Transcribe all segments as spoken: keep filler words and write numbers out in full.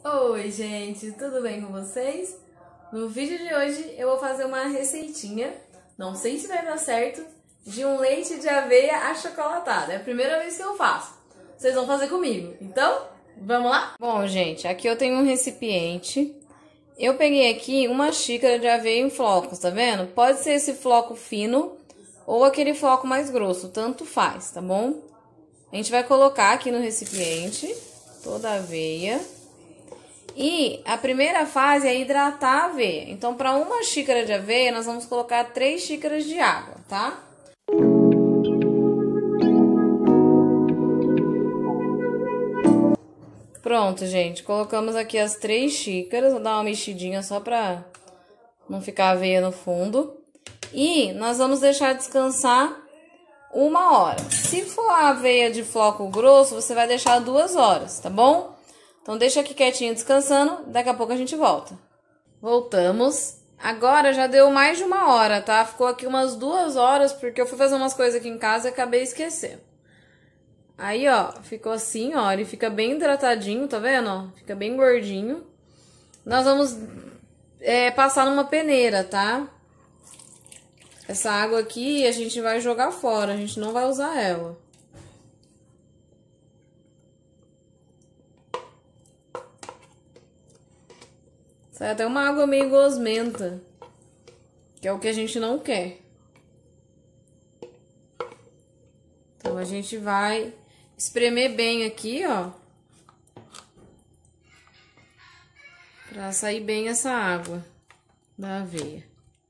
Oi gente, tudo bem com vocês? No vídeo de hoje eu vou fazer uma receitinha, não sei se vai dar certo, de um leite de aveia achocolatado. É a primeira vez que eu faço, vocês vão fazer comigo, então vamos lá? Bom gente, aqui eu tenho um recipiente, eu peguei aqui uma xícara de aveia em flocos, tá vendo? Pode ser esse floco fino ou aquele floco mais grosso, tanto faz, tá bom? A gente vai colocar aqui no recipiente toda a aveia. E a primeira fase é hidratar a aveia. Então, para uma xícara de aveia, nós vamos colocar três xícaras de água, tá? Pronto, gente. Colocamos aqui as três xícaras. Vou dar uma mexidinha só para não ficar a aveia no fundo. E nós vamos deixar descansar uma hora. Se for a aveia de floco grosso, você vai deixar duas horas, tá bom? Então, deixa aqui quietinho descansando, daqui a pouco a gente volta. Voltamos. Agora já deu mais de uma hora, tá? Ficou aqui umas duas horas, porque eu fui fazer umas coisas aqui em casa e acabei esquecendo. Aí, ó, ficou assim, ó, ele fica bem hidratadinho, tá vendo? Ó, fica bem gordinho. Nós vamos é, passar numa peneira, tá? Essa água aqui a gente vai jogar fora, a gente não vai usar ela. Sai até uma água meio gosmenta, que é o que a gente não quer. Então, a gente vai espremer bem aqui, ó, pra sair bem essa água da aveia.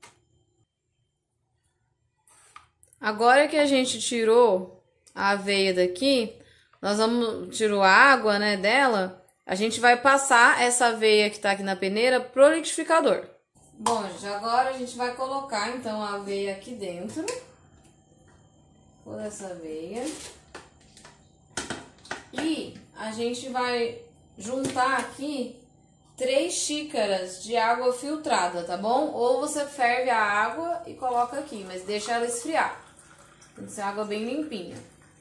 Agora que a gente tirou a aveia daqui, nós vamos, tirou a água, né, dela... A gente vai passar essa aveia que tá aqui na peneira pro liquidificador. Bom, gente, agora a gente vai colocar, então, a aveia aqui dentro. Toda essa aveia. E a gente vai juntar aqui três xícaras de água filtrada, tá bom? Ou você ferve a água e coloca aqui, mas deixa ela esfriar. Tem que ser água bem limpinha.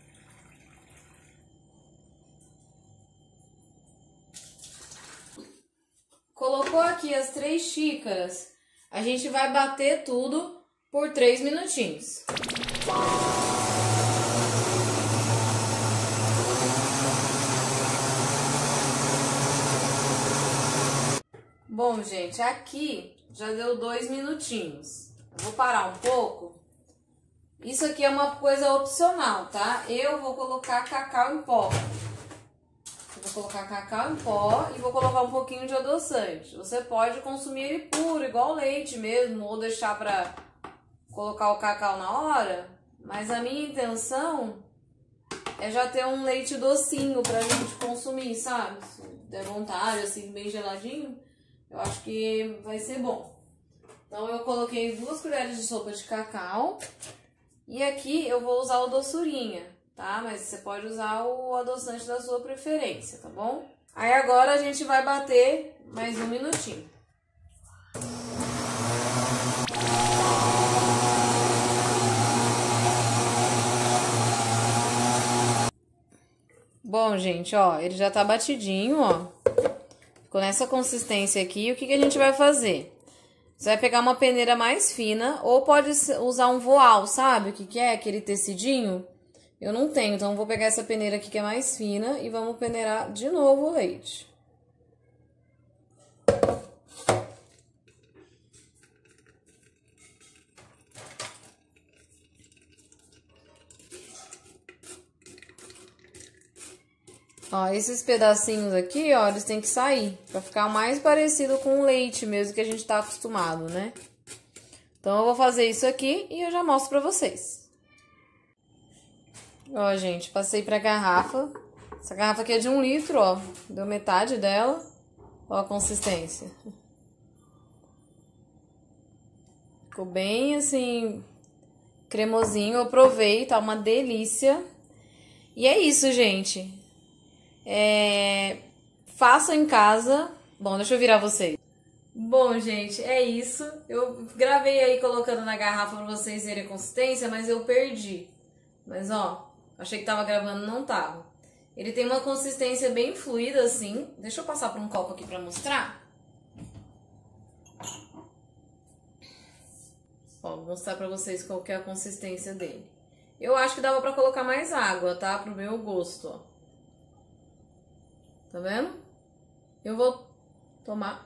Colocou aqui as três xícaras, a gente vai bater tudo por três minutinhos. Bom, gente, aqui já deu dois minutinhos. Eu vou parar um pouco. Isso aqui é uma coisa opcional, tá? Eu vou colocar cacau em pó. Vou colocar cacau em pó e vou colocar um pouquinho de adoçante. Você pode consumir ele puro, igual leite mesmo, ou deixar pra colocar o cacau na hora. Mas a minha intenção é já ter um leite docinho pra gente consumir, sabe? Se der vontade, assim, bem geladinho, eu acho que vai ser bom. Então eu coloquei duas colheres de sopa de cacau e aqui eu vou usar o doçurinha. Tá? Mas você pode usar o adoçante da sua preferência, tá bom? Aí agora a gente vai bater mais um minutinho. Bom, gente, ó, ele já tá batidinho, ó. Ficou nessa consistência aqui. O que que a gente vai fazer? Você vai pegar uma peneira mais fina ou pode usar um voal, sabe o que que é? Aquele tecidinho. Eu não tenho, então vou pegar essa peneira aqui que é mais fina e vamos peneirar de novo o leite. Ó, esses pedacinhos aqui, ó, eles têm que sair, pra ficar mais parecido com o leite mesmo que a gente tá acostumado, né? Então eu vou fazer isso aqui e eu já mostro pra vocês. Ó, gente, passei pra garrafa. Essa garrafa aqui é de um litro, ó. Deu metade dela. Ó a consistência. Ficou bem, assim, cremosinho. Eu provei, tá uma delícia. E é isso, gente. É... Façam em casa. Bom, deixa eu virar vocês. Bom, gente, é isso. Eu gravei aí colocando na garrafa pra vocês verem a consistência, mas eu perdi. Mas, ó... Achei que tava gravando, não tava. Ele tem uma consistência bem fluida assim. Deixa eu passar por um copo aqui pra mostrar. Ó, vou mostrar pra vocês qual que é a consistência dele. Eu acho que dava pra colocar mais água, tá? Pro meu gosto, ó. Tá vendo? Eu vou tomar.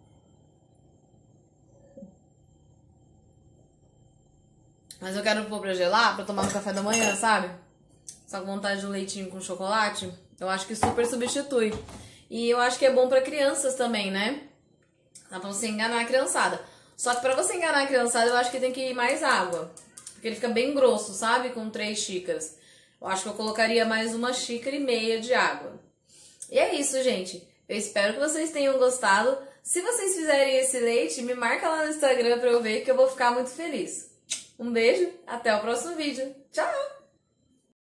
Mas eu quero pôr pra gelar, pra tomar no café da manhã, sabe? Só com vontade de um leitinho com chocolate. Eu acho que super substitui. E eu acho que é bom pra crianças também, né? Dá pra você enganar a criançada. Só que pra você enganar a criançada, eu acho que tem que ir mais água. Porque ele fica bem grosso, sabe? Com três xícaras. Eu acho que eu colocaria mais uma xícara e meia de água. E é isso, gente. Eu espero que vocês tenham gostado. Se vocês fizerem esse leite, me marca lá no Instagram pra eu ver, que eu vou ficar muito feliz. Um beijo, até o próximo vídeo. Tchau!